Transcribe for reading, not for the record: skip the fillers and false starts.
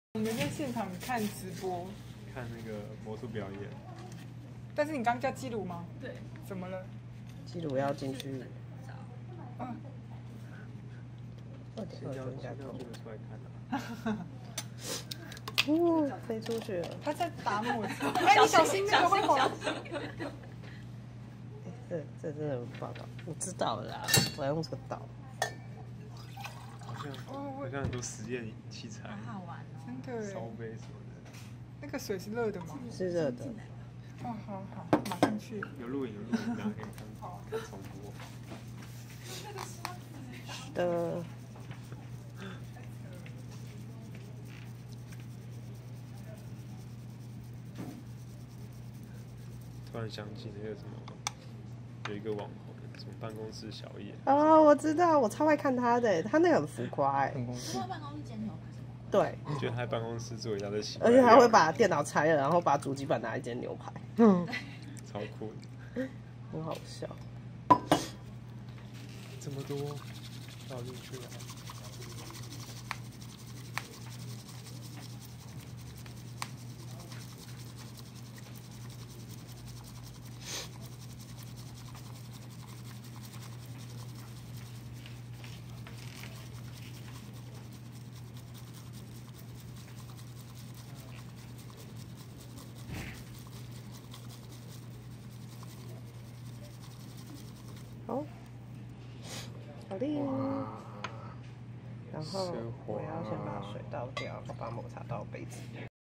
我们在现场看直播， 看那个魔术表演。 但是你刚叫基鲁吗？ 对。 怎么了？ 基鲁要进去。 嗯。 2.2就应该够。 出来看的。哦，飞出去了。 他在打抹茶。哎，你小心那个会滑。 这真的不好搞。我知道了啦，我要用这个刀。 好像很多实验器材。 好玩哦。 真的。 烧杯什么的。 那个水是热的吗？ 是热的。 哦，好，马上去。 有录影，大家可以看重播。 的。 突然想起那个什么，有一个网红，什么办公室小野。 哦，我知道，我超爱看他的，他那个很浮夸哎。 办公室煎牛排什么？ 对。 我觉得他在办公室做一大堆奇。 而且还会把电脑拆了，然后把主机板拿来煎牛排。 超酷的。 很好笑。 这么多，倒进去了。 好，好厉害！然后我要先把水倒掉，把抹茶倒杯子里。